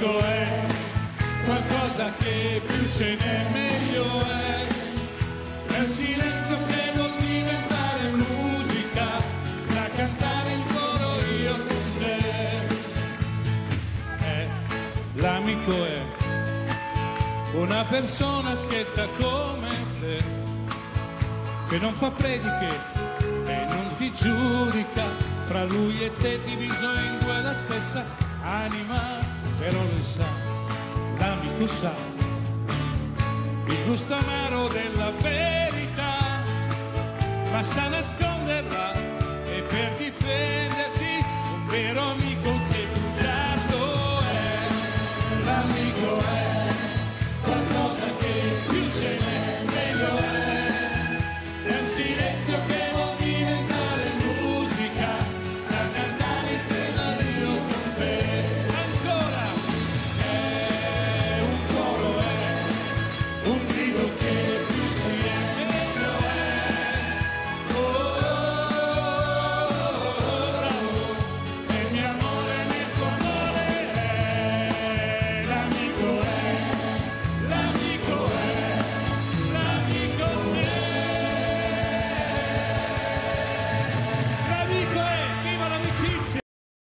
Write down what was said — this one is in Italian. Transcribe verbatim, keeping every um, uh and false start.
l'amico è qualcosa che più ce n'è meglio è. È il silenzio che vuol diventare musica, da cantare in solo io con te. È, l'amico è una persona schietta come te, che non fa prediche e non ti giudica, fra lui e te diviso in due la stessa anima, però lo sa, l'amico sa il gusto amaro della verità, ma sa nasconderla e per difenderti